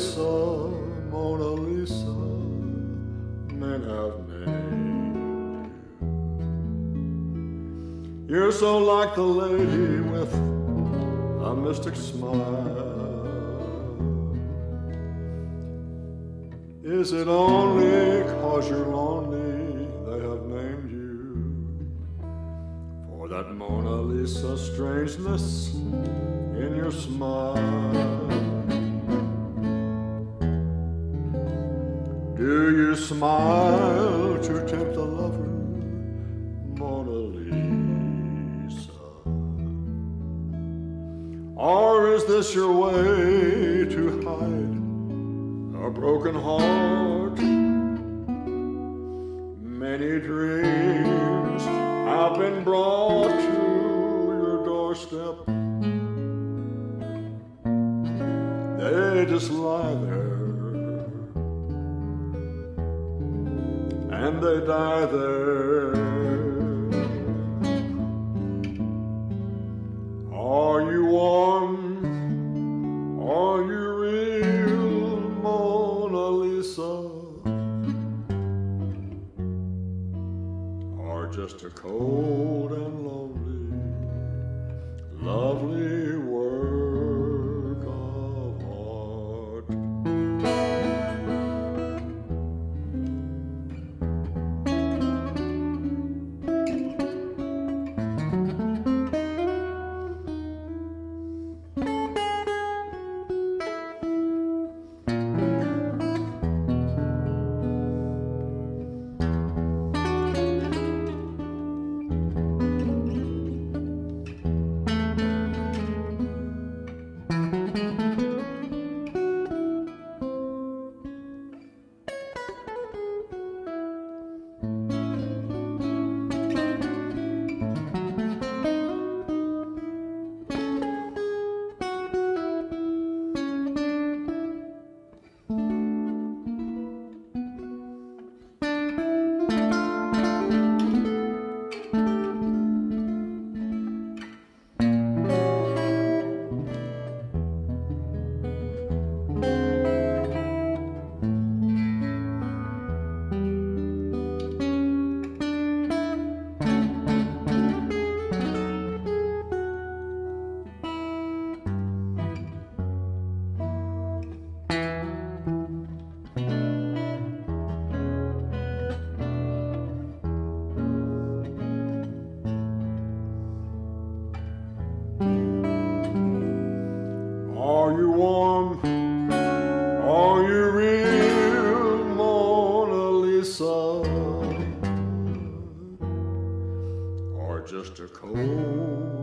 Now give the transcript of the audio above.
Lisa, Mona Lisa, men have named you. You're so like the lady with a mystic smile. Is it only 'cause you're lonely they have named you for that Mona Lisa strangeness in your smile? Do you smile to tempt a lover, Mona Lisa? Or is this your way to hide a broken heart? Many dreams have been brought to your doorstep. They just lie there and they die there. Are you warm? Are you real, Mona Lisa? Or just a cold and lonely, lovely work of art? Are you warm? Are you real, Mona Lisa? Or just a cold